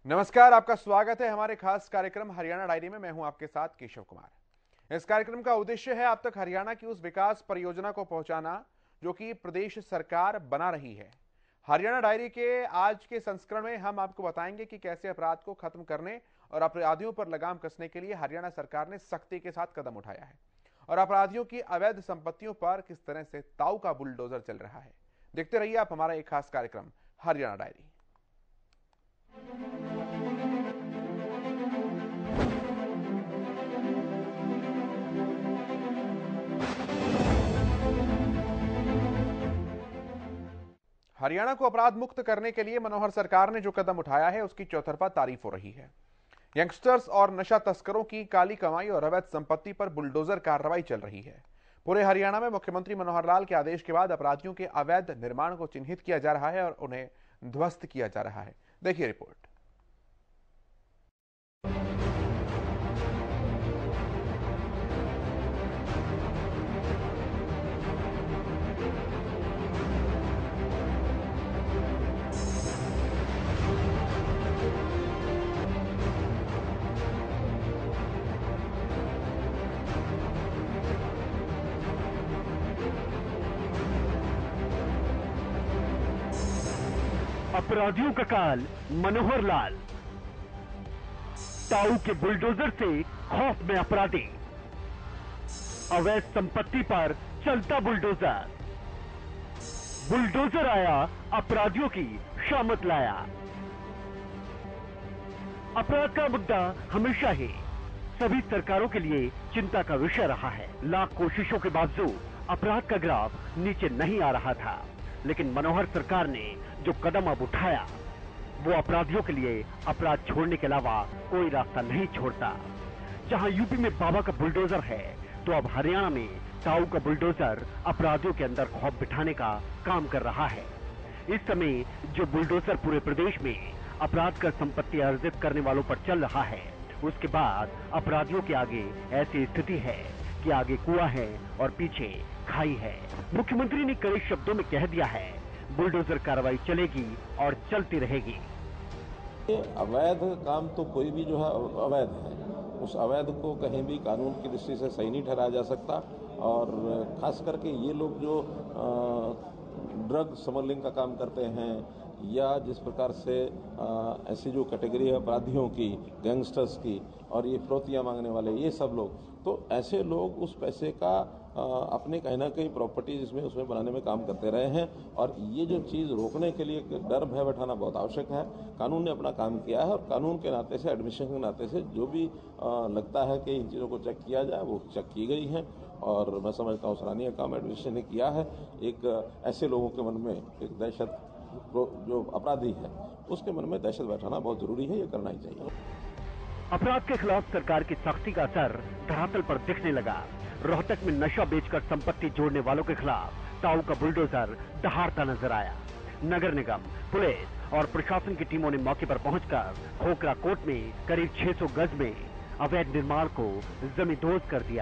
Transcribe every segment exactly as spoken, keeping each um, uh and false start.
नमस्कार, आपका स्वागत है हमारे खास कार्यक्रम हरियाणा डायरी में। मैं हूं आपके साथ केशव कुमार। इस कार्यक्रम का उद्देश्य है आप तक हरियाणा की उस विकास परियोजना को पहुंचाना जो कि प्रदेश सरकार बना रही है। हरियाणा डायरी के आज के संस्करण में हम आपको बताएंगे कि कैसे अपराध को खत्म करने और अपराधियों पर लगाम कसने के लिए हरियाणा सरकार ने सख्ती के साथ कदम उठाया है और अपराधियों की अवैध संपत्तियों पर किस तरह से ताऊ का बुलडोजर चल रहा है। देखते रहिए आप हमारा एक खास कार्यक्रम हरियाणा डायरी। हरियाणा को अपराध मुक्त करने के लिए मनोहर सरकार ने जो कदम उठाया है उसकी चौतरफा तारीफ हो रही है। यंगस्टर्स और नशा तस्करों की काली कमाई और अवैध संपत्ति पर बुलडोजर कार्रवाई चल रही है। पूरे हरियाणा में मुख्यमंत्री मनोहर लाल के आदेश के बाद अपराधियों के अवैध निर्माण को चिन्हित किया जा रहा है और उन्हें ध्वस्त किया जा रहा है। देखिए रिपोर्ट। अपराधियों का काल मनोहर लाल। ताऊ के बुलडोजर से खौफ में अपराधी। अवैध संपत्ति पर चलता बुलडोजर। बुलडोजर आया, अपराधियों की शामत लाया। अपराध का मुद्दा हमेशा ही सभी सरकारों के लिए चिंता का विषय रहा है। लाख कोशिशों के बावजूद अपराध का ग्राफ नीचे नहीं आ रहा था, लेकिन मनोहर सरकार ने जो कदम अब उठाया वो अपराधियों के लिए अपराध छोड़ने के अलावा कोई रास्ता नहीं छोड़ता। जहां यूपी में बाबा का बुलडोजर है, तो अब हरियाणा में ताऊ का बुलडोजर अपराधियों के अंदर खौफ बिठाने का काम कर रहा है। इस समय जो बुलडोजर पूरे प्रदेश में अपराध कर संपत्ति अर्जित करने वालों पर चल रहा है, उसके बाद अपराधियों के आगे ऐसी स्थिति है कि आगे कुआं है और पीछे खाई है। मुख्यमंत्री ने कड़े शब्दों में कह दिया है, बुलडोजर कार्रवाई चलेगी और चलती रहेगी। अवैध काम तो कोई भी जो है अवैध है, उस अवैध को कहीं भी कानून की दृष्टि से सही नहीं ठहराया जा सकता। और खास करके ये लोग जो ड्रग स्मगलिंग का काम करते हैं या जिस प्रकार से आ, ऐसी जो कैटेगरी है अपराधियों की, गैंगस्टर्स की, और ये फिरौतियाँ मांगने वाले, ये सब लोग, तो ऐसे लोग उस पैसे का आ, अपने कहीं ना कहीं प्रॉपर्टी जिसमें उसमें बनाने में काम करते रहे हैं। और ये जो चीज़ रोकने के लिए डर भय बैठाना बहुत आवश्यक है। कानून ने अपना काम किया है और कानून के नाते से, एडमिनिस्ट्रेशन के नाते से जो भी आ, लगता है कि इन चीज़ों को चेक किया जाए वो चेक की गई हैं। और मैं समझता हूँ सराहनीय काम एडमिनिस्ट्रेशन ने किया है। एक ऐसे लोगों के मन में एक दहशत, जो अपराधी है उसके मन में दहशत बैठाना बहुत जरूरी है, ये करना ही चाहिए। अपराध के खिलाफ सरकार की सख्ती का असर धरातल पर दिखने लगा। रोहतक में नशा बेचकर संपत्ति जोड़ने वालों के खिलाफ ताऊ का बुलडोजर दहाड़ता नजर आया। नगर निगम, पुलिस और प्रशासन की टीमों ने मौके पर पहुंचकर खोखरा कोट में करीब छह सौ गज में अवैध निर्माण को जमींदोज कर दिया।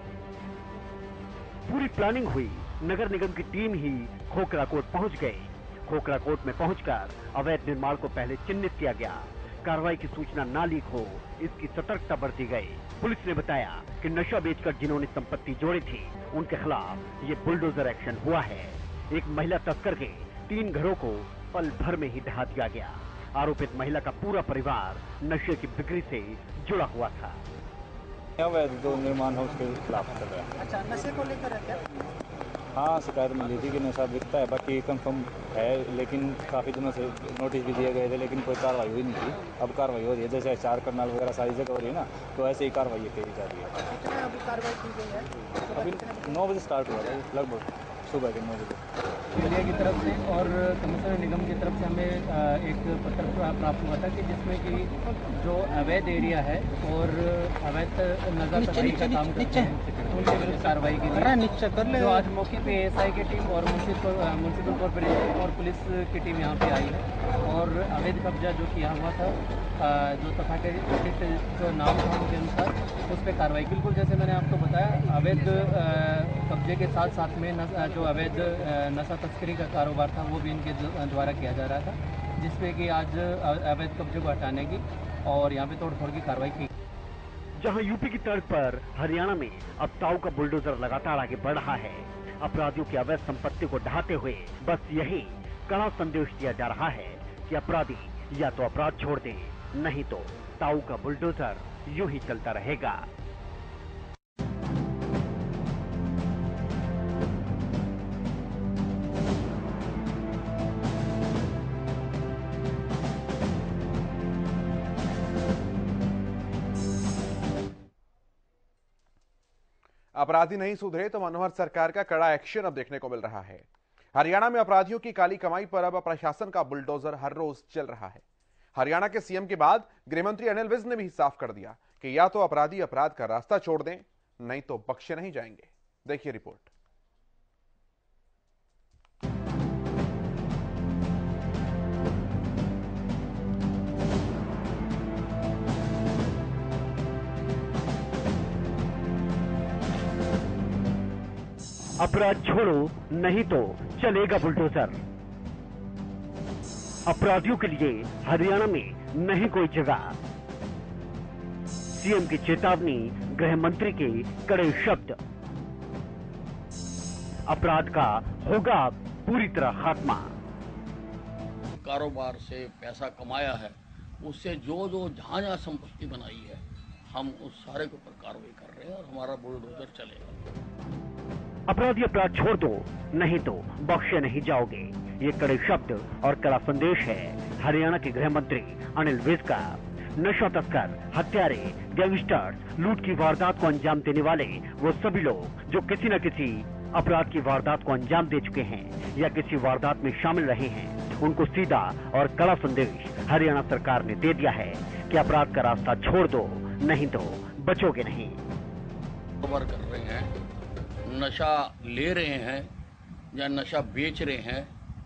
पूरी प्लानिंग हुई। नगर निगम की टीम ही खोखरा कोट पहुंच गई। खोखरा कोट में पहुंचकर अवैध निर्माण को पहले चिन्हित किया गया। कार्रवाई की सूचना ना लीक हो, इसकी सतर्कता बरती गई। पुलिस ने बताया कि नशा बेचकर जिन्होंने संपत्ति जोड़ी थी, उनके खिलाफ ये बुलडोजर एक्शन हुआ है। एक महिला तस्कर के तीन घरों को पल भर में ही ढहा दिया गया। आरोपित महिला का पूरा परिवार नशे की बिक्री से जुड़ा हुआ था। अवैध जो निर्माण है उसके खिलाफ चल रहा है। अच्छा, नशे को लेकर है क्या? हाँ, शिकायत मिली थी कि नशा बिकता है, बाकी कंफर्म है, लेकिन काफ़ी दिनों से नोटिस भी दिए गए थे, लेकिन कोई कार्रवाई हुई नहीं थी। अब कार्रवाई हो रही है, जैसे चार करनाल वगैरह सारी जगह हो रही है ना, तो ऐसे ही कार्रवाई करी जा रही है। कितने अभी कार्रवाई की गई है? अभी नौ बजे स्टार्ट हुआ था, लगभग सुबह के नौ बजे। इंडिया की तरफ से और कमिश्नर निगम की तरफ से हमें एक पत्र प्राप्त हुआ था कि जिसमें कि जो अवैध एरिया है और अवैध नजर सफाई का काम करते हैं उनके विरुद्ध कार्रवाई की गई। जो आज मौके पे एएसआई की टीम और म्युनिसिपल कॉर्पोरेशन और पुलिस की टीम यहाँ पे आई है और अवैध कब्जा जो किया हुआ था, जो तफाके जो नाम था उनके अनुसार उस पर कार्रवाई। बिल्कुल जैसे मैंने आपको बताया, अवैध कब्जे के साथ साथ में जो अवैध नशा तस्करी का कारोबार था वो भी इनके द्वारा किया जा रहा था। जिसपे कि आज अवैध कब्जे को हटाने की और यहाँ पे तोड़फोड़ की कार्रवाई की। जहां यूपी की तर्ज पर हरियाणा में अब ताऊ का बुलडोजर लगातार आगे बढ़ रहा है। अपराधियों की अवैध संपत्ति को ढहाते हुए बस यही कड़ा संदेश दिया जा रहा है कि अपराधी या तो अपराध छोड़ दें, नहीं तो ताऊ का बुलडोजर यूं ही चलता रहेगा। अपराधी नहीं सुधरे तो मनोहर सरकार का कड़ा एक्शन अब देखने को मिल रहा है। हरियाणा में अपराधियों की काली कमाई पर अब प्रशासन का बुलडोजर हर रोज चल रहा है। हरियाणा के सीएम के बाद गृहमंत्री अनिल विज ने भी साफ कर दिया कि या तो अपराधी अपराध का रास्ता छोड़ दें, नहीं तो बख्शे नहीं जाएंगे। देखिए रिपोर्ट। अपराध छोड़ो, नहीं तो चलेगा बुलडोजर। अपराधियों के लिए हरियाणा में नहीं कोई जगह। सीएम की चेतावनी, गृह मंत्री के कड़े शब्द। अपराध का होगा पूरी तरह खात्मा। कारोबार से पैसा कमाया है, उससे जो जो जहां जहां संपत्ति बनाई है, हम उस सारे के ऊपर कार्रवाई कर रहे हैं और हमारा बुलडोजर चलेगा। अपराधी अपराध छोड़ दो, नहीं तो बख्शे नहीं जाओगे। ये कड़े शब्द और कड़ा संदेश है हरियाणा के गृह मंत्री अनिल विज का। नशा तस्कर, हत्यारे, गैंगस्टर्स, लूट की वारदात को अंजाम देने वाले वो सभी लोग जो किसी न किसी अपराध की वारदात को अंजाम दे चुके हैं या किसी वारदात में शामिल रहे हैं, उनको सीधा और कड़ा संदेश हरियाणा सरकार ने दे दिया है कि अपराध का रास्ता छोड़ दो, नहीं तो बचोगे नहीं। कारोबार कर रहे हैं, नशा ले रहे हैं या नशा बेच रहे हैं,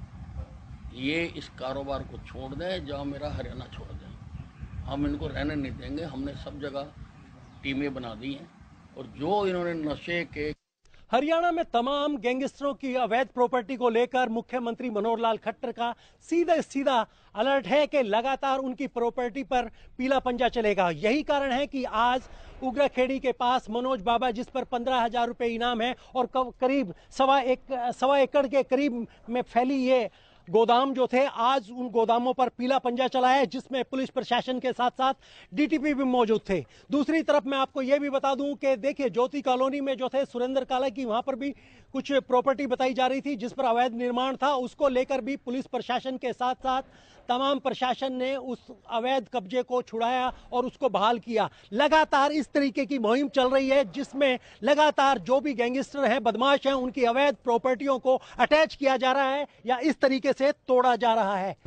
ये इस कारोबार को छोड़ दें, जहाँ मेरा हरियाणा छोड़ दें। हम इनको रहने नहीं देंगे। हमने सब जगह टीमें बना दी हैं और जो इन्होंने नशे के हरियाणा में तमाम गैंगस्टरों की अवैध प्रॉपर्टी को लेकर मुख्यमंत्री मनोहर लाल खट्टर का सीधा सीधा अलर्ट है कि लगातार उनकी प्रॉपर्टी पर पीला पंजा चलेगा। यही कारण है कि आज उग्राखेड़ी के पास मनोज बाबा, जिस पर पंद्रह हजार रुपये इनाम है और करीब सवा एक सवा एकड़ के करीब में फैली ये गोदाम जो थे, आज उन गोदामों पर पीला पंजा चला है, जिसमें पुलिस प्रशासन के साथ साथ डीटीपी भी मौजूद थे। दूसरी तरफ मैं आपको यह भी बता दूं कि देखिए, ज्योति कॉलोनी में जो थे सुरेंद्र काला की, वहां पर भी कुछ प्रॉपर्टी बताई जा रही थी जिस पर अवैध निर्माण था। उसको लेकर भी पुलिस प्रशासन के साथ साथ तमाम प्रशासन ने उस अवैध कब्जे को छुड़ाया और उसको बहाल किया। लगातार इस तरीके की मुहिम चल रही है जिसमें लगातार जो भी गैंगस्टर हैं, बदमाश हैं, उनकी अवैध प्रॉपर्टियों को अटैच किया जा रहा है या इस तरीके से तोड़ा जा रहा है।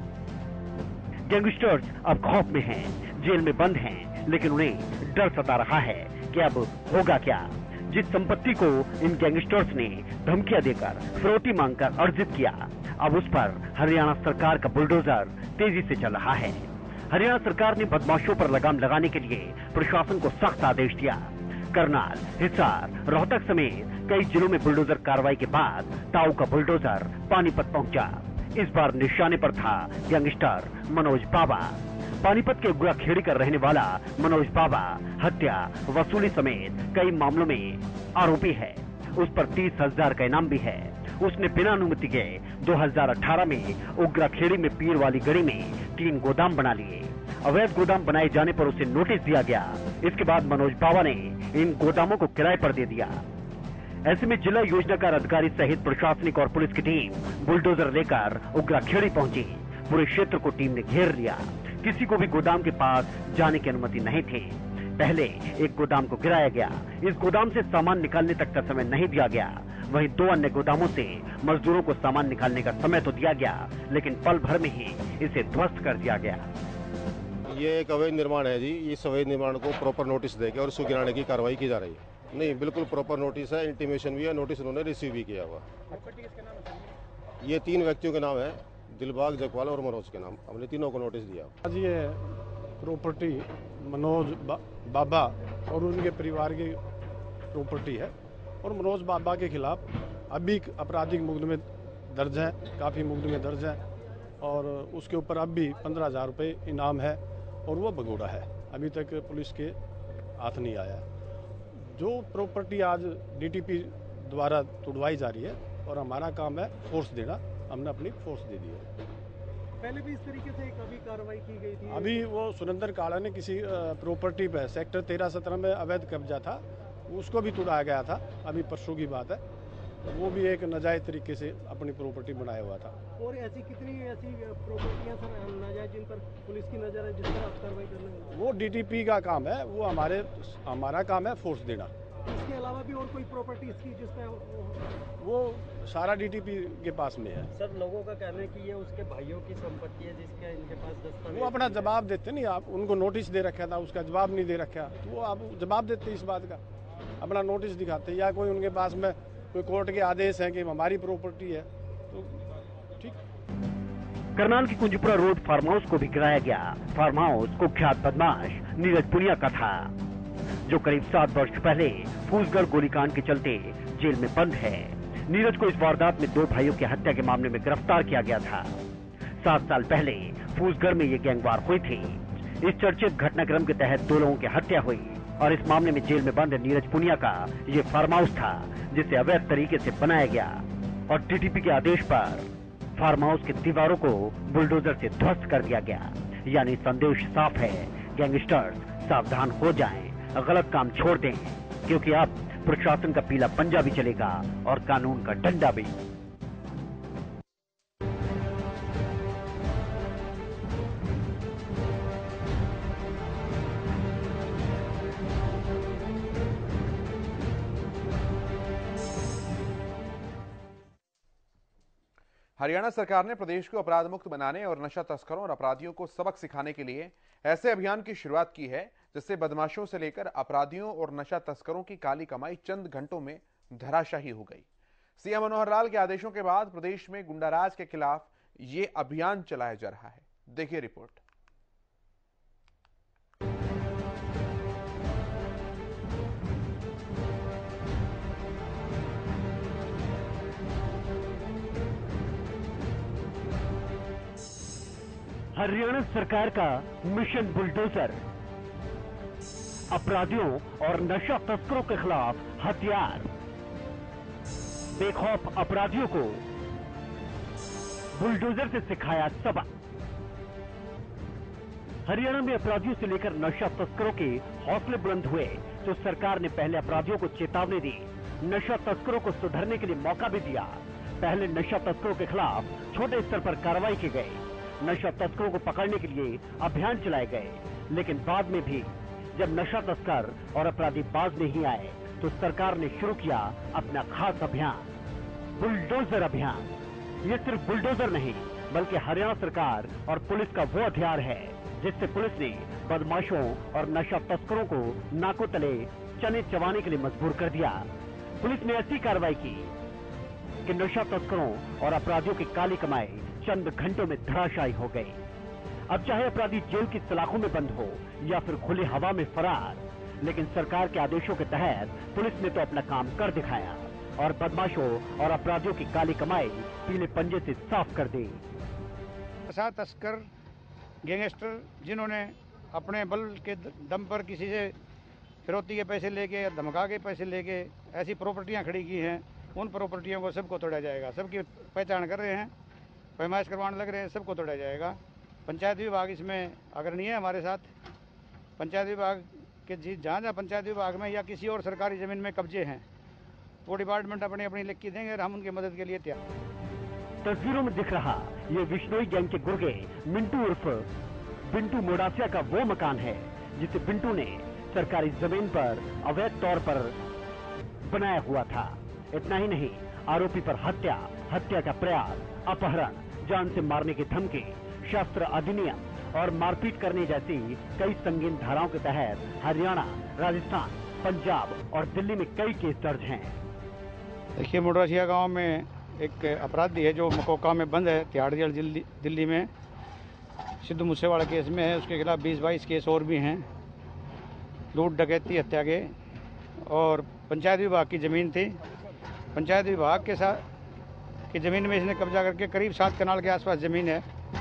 गैंगस्टर्स अब खौफ में हैं, जेल में बंद हैं, लेकिन उन्हें डर सता रहा है कि अब होगा क्या। जिस संपत्ति को इन गैंगस्टर्स ने धमकियां देकर, फिरौती मांगकर अर्जित किया, अब उस पर हरियाणा सरकार का बुलडोजर तेजी से चल रहा है। हरियाणा सरकार ने बदमाशों पर लगाम लगाने के लिए प्रशासन को सख्त आदेश दिया। करनाल, हिसार, रोहतक समेत कई जिलों में बुलडोजर कार्रवाई के बाद ताऊ का बुलडोजर पानीपत पहुंचा। इस बार निशाने पर था गैंगस्टर मनोज बाबा। पानीपत के उग्राखेड़ी का रहने वाला मनोज बाबा हत्या, वसूली समेत कई मामलों में आरोपी है। उस पर तीस हजार का इनाम भी है। उसने बिना अनुमति के दो हज़ार अठारह में उग्राखेड़ी में पीर वाली गड़ी में तीन गोदाम बना लिए। अवैध गोदाम बनाए जाने पर उसे नोटिस दिया गया। इसके बाद मनोज बाबा ने इन गोदामों को किराए पर दे दिया। ऐसे में जिला योजनाकार अधिकारी सहित प्रशासनिक और पुलिस की टीम बुलडोजर लेकर उग्राखेड़ी पहुंची। पूरे क्षेत्र को टीम ने घेर लिया। किसी को भी गोदाम के पास जाने की अनुमति नहीं थी। पहले एक गोदाम को गिराया गया। इस गोदाम से सामान निकालने तक का समय नहीं दिया गया। वहीं दो अन्य गोदामों से मजदूरों को सामान निकालने का समय तो दिया गया, लेकिन पल भर में ही इसे ध्वस्त कर दिया गया। ये एक अवैध निर्माण है जी। इस अवैध निर्माण को प्रॉपर नोटिस देकर और उसको गिराने की कार्रवाई की जा रही है। नहीं, बिल्कुल प्रॉपर नोटिस है, इंटीमेशन भी है, नोटिस उन्होंने रिसीव भी किया हुआ। ये तीन व्यक्तियों के नाम है, दिलबाग, जगपाल और मनोज के नाम। हमने तीनों को नोटिस दिया। आज ये प्रॉपर्टी मनोज बा, बाबा और उनके परिवार की प्रॉपर्टी है और मनोज बाबा के खिलाफ अभी आपराधिक मुकदमे दर्ज है, काफ़ी मुकदमे दर्ज है और उसके ऊपर अब भी पंद्रह हज़ार रुपये इनाम है और वो भगोड़ा है, अभी तक पुलिस के हाथ नहीं आया। जो प्रॉपर्टी आज डीटीपी द्वारा तुड़वाई जा रही है और हमारा काम है फोर्स देना, हमने अपनी फोर्स दे दी है। पहले भी इस तरीके से कभी कार्रवाई की गई थी? अभी वो सुरेंद्र काला ने किसी प्रॉपर्टी पे सेक्टर तेरह सत्रह में अवैध कब्जा था, उसको भी तुड़ाया गया था, अभी परसों की बात है। वो भी एक नाजायज तरीके से अपनी प्रॉपर्टी बनाया हुआ था। और ऐसी कितनी ऐसी प्रॉपर्टियां सर नाजायज जिन पर पुलिस की नजर है, जिस पर आप कार्रवाई कर रहे हैं? वो डीटीपी का काम है, वो हमारे हमारा काम है फोर्स देना। इसके अलावा भी और कोई प्रॉपर्टी इसकी जिस पे वो सारा डीटीपी के पास में है। सर लोगों का कहना है कि ये उसके भाइयों की संपत्ति है जिसका इनके पास दस्तावेज। वो अपना जवाब देते नहीं, आप उनको नोटिस दे रखा था, उसका जवाब नहीं दे रखा, तो वो आप जवाब देते इस बात का, अपना नोटिस दिखाते, या कोई उनके पास में कोई कोर्ट के आदेश है कि हमारी प्रॉपर्टी है तो ठीक। करनाल की कुंजपुरा रोड फार्म हाउस को भी गिराया गया। फार्म हाउस कुख्यात बदमाश नीरज पुनिया का था, जो करीब सात वर्ष पहले फूसगढ़ गोलीकांड के चलते जेल में बंद है। नीरज को इस वारदात में दो भाइयों की हत्या के मामले में गिरफ्तार किया गया था। सात साल पहले फूसगढ़ में ये गैंगवार हुई थी। इस चर्चित घटनाक्रम के तहत दो लोगों की हत्या हुई और इस मामले में जेल में बंद नीरज पुनिया का ये फार्म हाउस था, जिसे अवैध तरीके से बनाया गया और टीटीपी के आदेश पर फार्म हाउस की दीवारों को बुलडोजर से ध्वस्त कर दिया गया। यानी संदेश साफ है, गैंगस्टर्स सावधान हो जाएं, गलत काम छोड़ दें, क्योंकि अब प्रशासन का पीला पंजा भी चलेगा और कानून का डंडा भी। हरियाणा सरकार ने प्रदेश को अपराध मुक्त बनाने और नशा तस्करों और अपराधियों को सबक सिखाने के लिए ऐसे अभियान की शुरुआत की है जिससे बदमाशों से लेकर अपराधियों और नशा तस्करों की काली कमाई चंद घंटों में धराशाही हो गई। सीएम मनोहर लाल के आदेशों के बाद प्रदेश में गुंडाराज के खिलाफ ये अभियान चलाया जा रहा है। देखिए रिपोर्ट। हरियाणा सरकार का मिशन बुलडोजर, अपराधियों और नशा तस्करों के खिलाफ हथियार, बेखौफ अपराधियों को बुलडोजर से सिखाया सबक। हरियाणा में अपराधियों से लेकर नशा तस्करों के हौसले बुलंद हुए तो सरकार ने पहले अपराधियों को चेतावनी दी, नशा तस्करों को सुधरने के लिए मौका भी दिया। पहले नशा तस्करों के खिलाफ छोटे स्तर पर कार्रवाई की गई, नशा तस्करों को पकड़ने के लिए अभियान चलाए गए, लेकिन बाद में भी जब नशा तस्कर और अपराधी बाज नहीं आए तो सरकार ने शुरू किया अपना खास अभियान, बुलडोजर अभियान। ये सिर्फ बुलडोजर नहीं बल्कि हरियाणा सरकार और पुलिस का वो हथियार है जिससे पुलिस ने बदमाशों और नशा तस्करों को नाकों तले चने चबाने के लिए मजबूर कर दिया। पुलिस ने ऐसी कार्रवाई की कि नशा तस्करों और अपराधियों की काली कमाई चंद घंटों में धराशायी हो गई। अब चाहे अपराधी जेल की सलाखों में बंद हो या फिर खुली हवा में फरार, लेकिन सरकार के आदेशों के तहत पुलिस ने तो अपना काम कर दिखाया और बदमाशों और अपराधियों की काली कमाई पीले पंजे से साफ कर दी। नशा तस्कर, गैंगस्टर जिन्होंने अपने बल के दम पर किसी से फिरौती के पैसे लेके या धमका के पैसे लेके ऐसी प्रॉपर्टियां खड़ी की हैं, उन प्रॉपर्टियों को सबको तोड़ा जाएगा। सबकी पहचान कर रहे हैं, पैमाइश करवाने लग रहे हैं, सबको तोड़ा जाएगा। पंचायत विभाग इसमें अग्रणी है हमारे साथ। पंचायत विभाग के जी जहाँ जहाँ पंचायत विभाग में या किसी और सरकारी ज़मीन में कब्जे हैं वो डिपार्टमेंट अपनी अपनी लिख के देंगे और हम उनकी मदद के लिए तैयार। तस्वीरों में दिख रहा ये विश्नोई गैंग के गुर्गे मिंटू उर्फ बिंटू मोडासिया का वो मकान है जिसे बिंटू ने सरकारी जमीन पर अवैध तौर पर बनाया हुआ था। इतना ही नहीं, आरोपी पर हत्या, हत्या का प्रयास, अपहरण, जान से मारने की धमकी, शस्त्र अधिनियम और मारपीट करने जैसी कई संगीन धाराओं के तहत हरियाणा, राजस्थान, पंजाब और दिल्ली में कई केस दर्ज हैं। देखिए, मोडासिया गांव में एक अपराधी है जो मकोका में बंद है, तिहाड़ जेल दिल्ली, दिल्ली में सिद्धू मूसेवाला केस में है। उसके खिलाफ बीस बाईस केस और भी हैं, लूट डकैती, हत्या के। और पंचायत विभाग की ज़मीन थी, पंचायत विभाग के साथ की ज़मीन में इसने कब्जा करके करीब सात कनाल के आसपास ज़मीन है,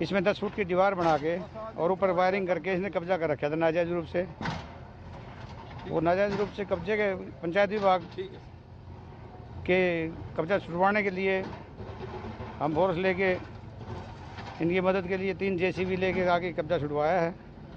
इसमें दस फुट की दीवार बना के और ऊपर वायरिंग करके इसने कब्जा कर रखा था नाजायज रूप से। वो नाजायज रूप से कब्जे के पंचायत विभाग के कब्जा छुड़वाने के लिए हम फोर्स लेके इनकी मदद के लिए तीन जेसीबी लेके आके कब्जा छुड़वाया है।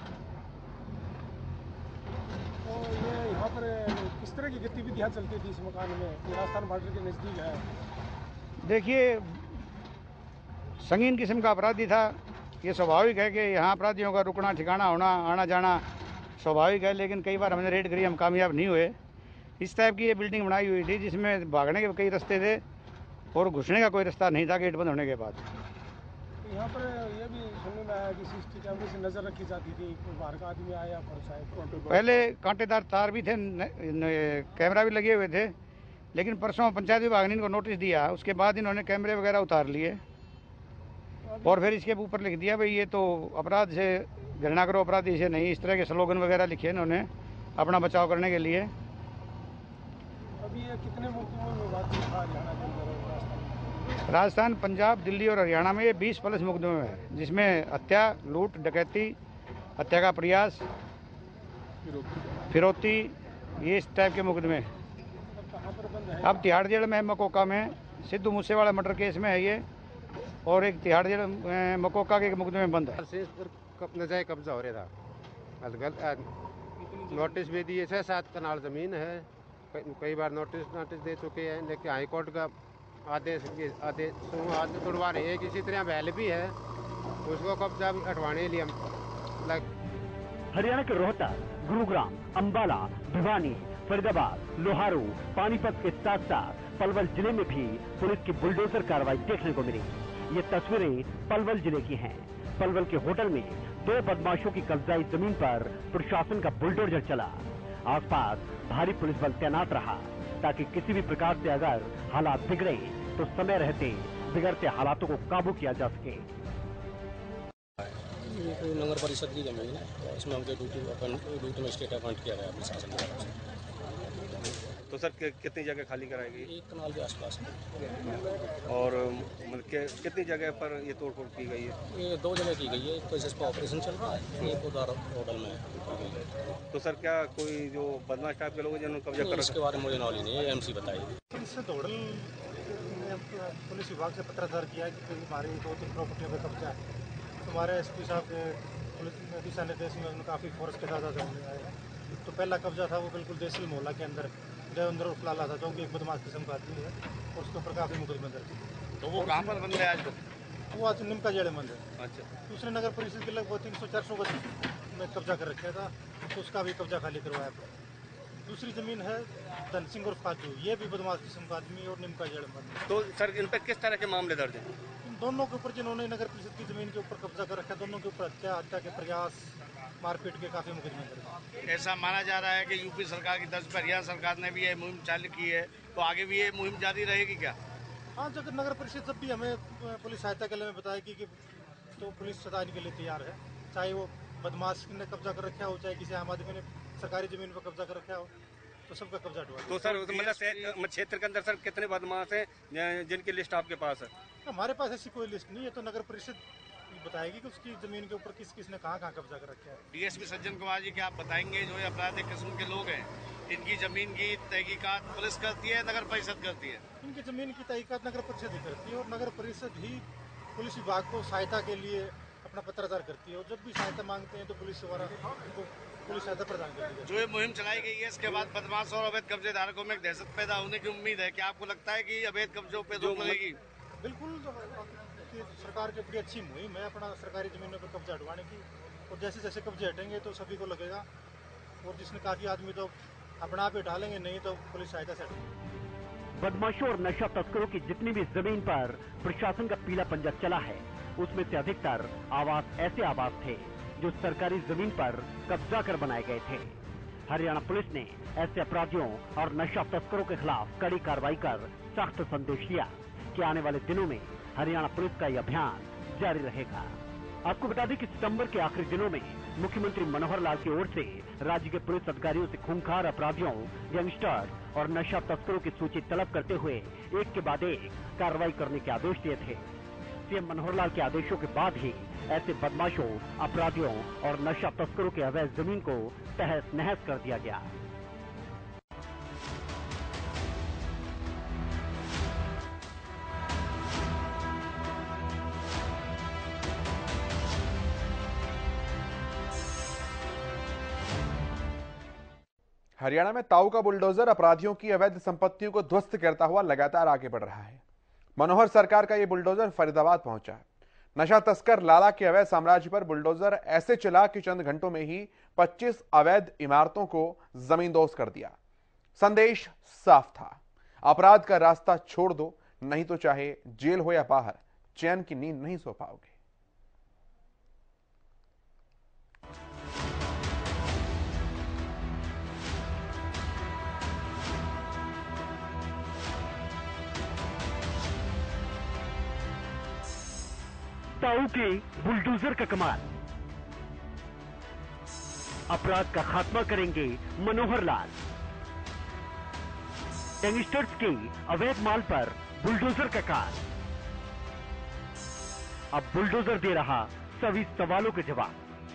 और ये यहाँ पर किस तरह की गतिविधियाँ चलती थी इस मकान में? राजस्थान बॉर्डर के नज़दीक है। देखिए, संगीन किस्म का अपराधी था। ये स्वाभाविक है कि यहाँ अपराधियों का रुकना ठिकाना होना आना जाना स्वाभाविक है, लेकिन कई बार हमने रेड करी, हम कामयाब नहीं हुए। इस टाइप की ये बिल्डिंग बनाई हुई थी जिसमें भागने के कई रास्ते थे और घुसने का कोई रास्ता नहीं था गेट बंद होने के बाद। यहाँ पर ये भी सुनने में आया कि सीसीटीवी कैमरे से नजर रखी जाती थी, कोई बाहर का आदमी आया पर शायद। पहले कांटेदार तार भी थे, कैमरा भी लगे हुए थे, लेकिन परसों पंचायत विभाग ने इनको नोटिस दिया, उसके बाद इन्होंने कैमरे वगैरह उतार लिए और फिर इसके ऊपर लिख दिया भाई ये तो अपराध से घृणा करो, अपराधी से नहीं। इस तरह के स्लोगन वगैरह लिखे इन्होंने अपना बचाव करने के लिए। अभी ये कितने मुकदमों में बातचीत था हरियाणा के अंदर? राजस्थान, पंजाब, दिल्ली और हरियाणा में ये बीस प्लस मुकदमे हैं, जिसमें हत्या, लूट, डकैती, हत्या का प्रयास, फिरौती, ये इस टाइप के मुकदमे। अब तिहाड़ जेल में मकोका में सिद्धू मूसेवाला मर्डर केस में है ये, और एक तिहाड़ जेल मकोका के मुकदमे में बंद है। नजायज कब्जा हो रहा था, नोटिस भी दिए, छः सात कनाल जमीन है, कई बार नोटिस नोटिस दे चुके हैं, लेकिन हाईकोर्ट का आदेश आदेश तोड़वा रहे हैं। किसी तरह बैल भी है, उसको कब्जा हटवाने के लिए हम लग। हरियाणा के रोहतक, गुरुग्राम, अंबाला, भिवानी, फरीदाबाद, लोहारू, पानीपत के साथ साथ पलवल जिले में भी पुलिस की बुलडोजर कार्रवाई देखने को मिली। ये तस्वीरें पलवल जिले की हैं। पलवल के होटल में दो बदमाशों की कब्जाई जमीन पर प्रशासन का बुलडोजर चला। आसपास भारी पुलिस बल तैनात रहा ताकि किसी भी प्रकार से अगर हालात बिगड़े तो समय रहते बिगड़ते हालातों को काबू किया जा सके। ये कोई नगर परिषद की जमीन है, तो इसमें हमको ड्यूटी ड्यूटी में स्टेट अपॉइंट किया गया प्रशासन की तरफ से। तो सर कितनी जगह खाली कराएगी? एक कनाल के आसपास और कितनी जगह पर ये तोड़फोड़ की गई है? ये दो जगह की गई है, एक तो जिस पर ऑपरेशन चल रहा है, एक उधर होटल में। तो सर क्या कोई जो बदमाश टाइप के लोग जिन्होंने कब्जा कर, इसके बारे में मुझे नॉलेज नहीं है, एमसी बताएगी। पुलिस धोड़ल पुलिस विभाग से पत्र दर्ज किया कि हमारी दो तीन प्रॉपर्टियों पर कब्जा है। हमारे एस पी साहब के पुलिस दिशा निर्देश में उन्होंने काफ़ी फोर्स के साथ आए। तो पहला कब्जा था वो बिल्कुल देसी मोहल्ला के अंदर देवेंद्र उर्फ लाला था, जो कि एक बदमाश किस्म का आदमी है, और उसके ऊपर काफ़ी मुकदमे दर्ज। तो वो कहाँ पर बंद है आज? वो आज निमका जेल बंद है। अच्छा। दूसरे नगर परिषद के लगभग तीन सौ चार सौ गज में कब्जा कर रखा था, तो उसका भी कब्जा खाली करवाया। दूसरी जमीन है धन सिंह उर्फ काजू, ये भी बदमाश किस्म का आदमी और निमका जेल बंद। तो सर इन पर किस तरह के मामले दर्ज हैं? इन दोनों के ऊपर जिन्होंने नगर परिषद की जमीन के ऊपर कब्जा कर रखा है, दोनों के ऊपर हत्या हत्या के प्रयास, मारपीट के काफी मुकदमे दर्ज। ऐसा माना जा रहा है कि यूपी सरकार की तर्ज पर हरियाणा सरकार ने भी ये मुहिम चालू की है, तो आगे भी ये मुहिम जारी रहेगी क्या? हाँ, जब नगर परिषद जब भी हमें पुलिस सहायता के लिए बताएगी कि तो पुलिस सदा के लिए तैयार है, चाहे वो बदमाश ने कब्जा कर रखा हो, चाहे किसी आम आदमी ने सरकारी जमीन पर कब्जा कर रखा हो, तो सबका कब्जा हटवा। तो सर मतलब क्षेत्र के अंदर सर कितने बदमाश हैं जिनकी लिस्ट आपके पास है? हमारे पास ऐसी कोई लिस्ट नहीं है, तो नगर परिषद बताएगी कि उसकी जमीन के ऊपर किस किसने कहाँ कहाँ कब्जा कर रखा है। डीएसपी सज्जन कुमार जी, क्या आप बताएंगे जो ये अपराधिक किस्म के लोग हैं, इनकी जमीन की तहकीकात पुलिस करती है, नगर परिषद करती है? इनकी जमीन की तहकीकात नगर परिषद ही करती है, और नगर परिषद ही पुलिस विभाग को सहायता के लिए अपना पत्राचार करती है, और जब भी सहायता मांगते हैं तो पुलिस द्वारा उनको पुलिस सहायता प्रदान करती है। जो ये मुहिम चलाई गई है, इसके बाद बदमाश और अवैध कब्जे धारकों में एक दहशत पैदा होने की उम्मीद है। क्या आपको लगता है कि अवैध कब्जों पे रोक लगेगी? बिल्कुल, सरकार की बड़ी अच्छी मुहिम है अपना सरकारी जमीनों पर कब्जा हटवाने की, और जैसे जैसे कब्जे हटेंगे तो सभी को लगेगा, और जिसने काफी आदमी तो अपना आप ही उठा लेंगे, नहीं तो पुलिस सहायता से हटेगी। बदमाशों और नशा तस्करों की जितनी भी जमीन पर प्रशासन का पीला पंजा चला है, उसमें से अधिकतर आवास ऐसे आवास थे जो सरकारी जमीन पर कब्जा कर बनाए गए थे। हरियाणा पुलिस ने ऐसे अपराधियों और नशा तस्करों के खिलाफ कड़ी कार्रवाई कर सख्त संदेश दिया कि आने वाले दिनों में हरियाणा पुलिस का यह अभियान जारी रहेगा। आपको बता दें कि सितंबर के आखिरी दिनों में मुख्यमंत्री मनोहर लाल की ओर से राज्य के पुलिस अधिकारियों से खूंखार अपराधियों, गैंगस्टर्स और नशा तस्करों की सूची तलब करते हुए एक के बाद एक कार्रवाई करने के आदेश दिए थे। सीएम मनोहर लाल के आदेशों के बाद ही ऐसे बदमाशों, अपराधियों और नशा तस्करों के अवैध जमीन को तहस नहस कर दिया गया। हरियाणा में ताऊ का बुलडोजर अपराधियों की अवैध संपत्तियों को ध्वस्त करता हुआ लगातार आगे बढ़ रहा है। मनोहर सरकार का यह बुलडोजर फरीदाबाद पहुंचा। नशा तस्कर लाला के अवैध साम्राज्य पर बुलडोजर ऐसे चला कि चंद घंटों में ही पच्चीस अवैध इमारतों को जमींदोज कर दिया। संदेश साफ था, अपराध का रास्ता छोड़ दो, नहीं तो चाहे जेल हो या बाहर, चैन की नींद नहीं सो पाओगे। ताऊ के बुलडोजर का कमाल, अपराध का खात्मा करेंगे मनोहर लाल। गैंगस्टर्स के अवैध माल पर बुलडोजर का काल। अब बुलडोजर दे रहा सभी सवालों के जवाब।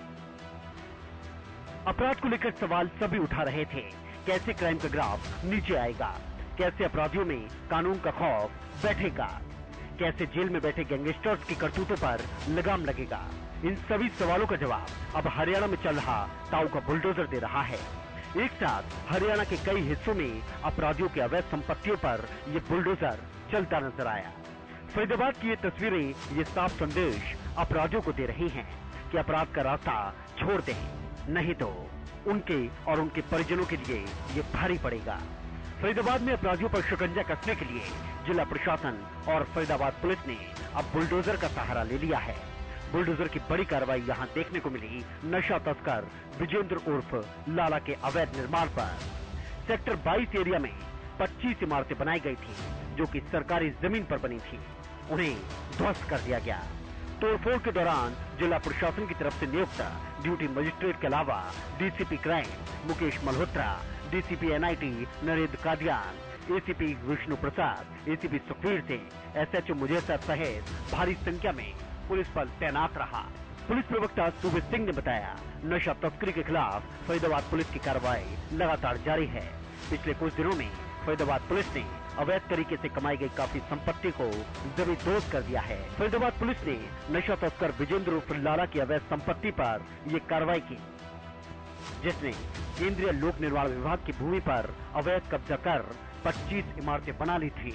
अपराध को लेकर सवाल सभी उठा रहे थे। कैसे क्राइम का ग्राफ नीचे आएगा, कैसे अपराधियों में कानून का खौफ बैठेगा, कैसे जेल में बैठे गैंगस्टर्स की करतूतों पर लगाम लगेगा। इन सभी सवालों का जवाब अब हरियाणा में चल रहा ताऊ का बुलडोजर दे रहा है। एक साथ हरियाणा के कई हिस्सों में अपराधियों के अवैध संपत्तियों पर ये बुलडोजर चलता नजर आया। फरीदाबाद की ये तस्वीरें ये साफ संदेश अपराधियों को दे रही हैं कि अपराध का रास्ता छोड़ दें, नहीं तो उनके और उनके परिजनों के लिए ये भारी पड़ेगा। फरीदाबाद में अपराधियों पर शिकंजा कसने के लिए जिला प्रशासन और फरीदाबाद पुलिस ने अब बुलडोजर का सहारा ले लिया है। बुलडोजर की बड़ी कार्रवाई यहां देखने को मिली नशा तस्कर विजेंद्र उर्फ लाला के अवैध निर्माण पर। सेक्टर बाईस एरिया में पच्चीस इमारतें बनाई गई थी जो कि सरकारी जमीन पर बनी थी, उन्हें ध्वस्त कर दिया गया। तोड़फोड़ के दौरान जिला प्रशासन की तरफ से नियुक्त ड्यूटी मजिस्ट्रेट के अलावा DCP crime Mukesh Malhotra, DCP NIT Narendra Kadian, ACP Vishnu Prasad, ACP Sukhvir Singh, SHO Mujesar सहित भारी संख्या में पुलिस बल तैनात रहा। पुलिस प्रवक्ता सुबेश सिंह ने बताया, नशा तस्करी के खिलाफ फरीदाबाद पुलिस की कार्रवाई लगातार जारी है। पिछले कुछ दिनों में फरीदाबाद पुलिस ने अवैध तरीके से कमाई गई काफी संपत्ति को जमींदोज कर दिया है। फरीदाबाद पुलिस ने नशा तस्कर विजेंद्र उर्फ लाला की अवैध संपत्ति पर ये कार्रवाई की, जिसने केंद्रीय लोक निर्माण विभाग की भूमि पर अवैध कब्जा कर पच्चीस इमारतें बना ली थी,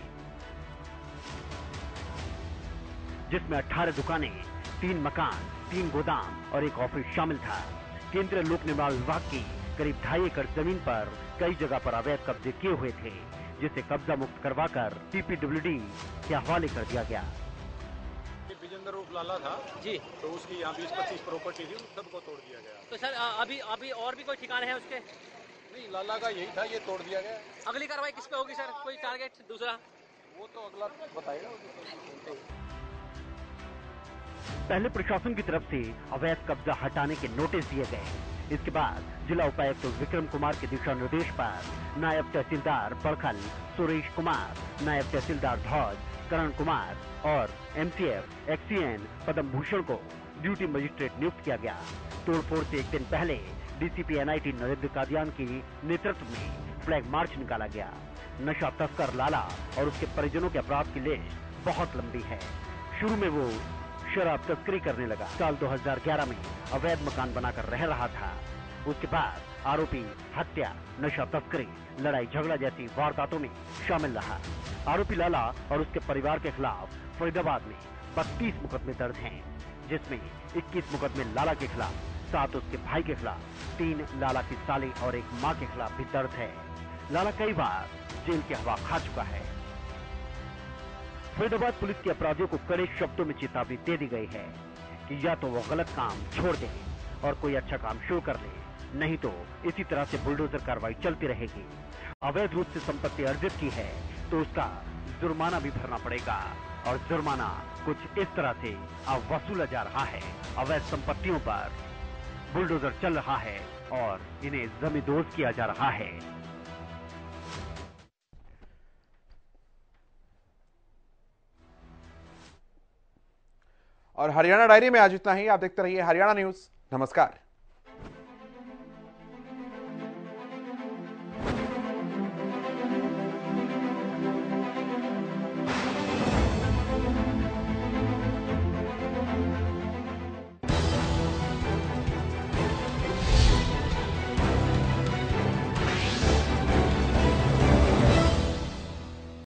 जिसमें अठारह दुकानें, तीन मकान, तीन गोदाम और एक ऑफिस शामिल था। केंद्रीय लोक निर्माण विभाग की करीब ढाई एकड़ जमीन पर कई जगह पर अवैध कब्जे किए हुए थे, जिसे कब्जा मुक्त करवाकर टीपीडब्ल्यूडी के हवाले कर दिया गया। विजेंद्र उर्फ लाला था जी, तो उसकी यहाँ बीस पच्चीस प्रॉपर्टी थी, सबको तोड़ दिया गया। तो सर अभी अभी और भी कोई ठिकाने हैं उसके? नहीं, लाला का यही था, ये तोड़ दिया गया। अगली कार्रवाई किस पे होगी सर, कोई टारगेट दूसरा? वो तो अगला बताएगा। पहले प्रशासन की तरफ से अवैध कब्जा हटाने के नोटिस दिए गए। इसके बाद जिला उपायुक्त तो विक्रम कुमार के दिशा निर्देश पर नायब तहसीलदार बड़खल सुरेश कुमार, नायब तहसीलदार ध्वज करण कुमार और एमसीएफ एक्सीएन पद्म भूषण को ड्यूटी मजिस्ट्रेट नियुक्त किया गया। तोड़फोड़ से एक दिन पहले डीसीपी एनआईटी नरेंद्र कादियान की नेतृत्व में फ्लैग मार्च निकाला गया। नशा तस्कर लाला और उसके परिजनों के अपराध की लिस्ट बहुत लंबी है। शुरू में वो शराब तस्करी करने लगा। साल दो हज़ार ग्यारह में अवैध मकान बनाकर रह रहा था। उसके बाद आरोपी हत्या, नशा तस्करी, लड़ाई झगड़ा जैसी वारदातों में शामिल रहा। आरोपी लाला और उसके परिवार के खिलाफ फरीदाबाद में बत्तीस मुकदमे दर्ज हैं, जिसमें इक्कीस मुकदमे लाला के खिलाफ, सात उसके भाई के खिलाफ, तीन लाला की साली और एक मां के खिलाफ भी दर्ज है। लाला कई बार जेल की हवा खा चुका है। फरीदाबाद पुलिस के अपराधियों को कड़े शब्दों में चेतावनी दे दी गई है कि या तो वो गलत काम छोड़ दें और कोई अच्छा काम शुरू कर ले, नहीं तो इसी तरह से बुलडोजर कार्रवाई चलती रहेगी। अवैध रूप से संपत्ति अर्जित की है तो उसका जुर्माना भी भरना पड़ेगा, और जुर्माना कुछ इस तरह से अब वसूला जा रहा है। अवैध संपत्तियों पर बुलडोजर चल रहा है और इन्हें जमींदोज किया जा रहा है। और हरियाणा डायरी में आज इतना ही। आप देखते रहिए हरियाणा न्यूज। नमस्कार।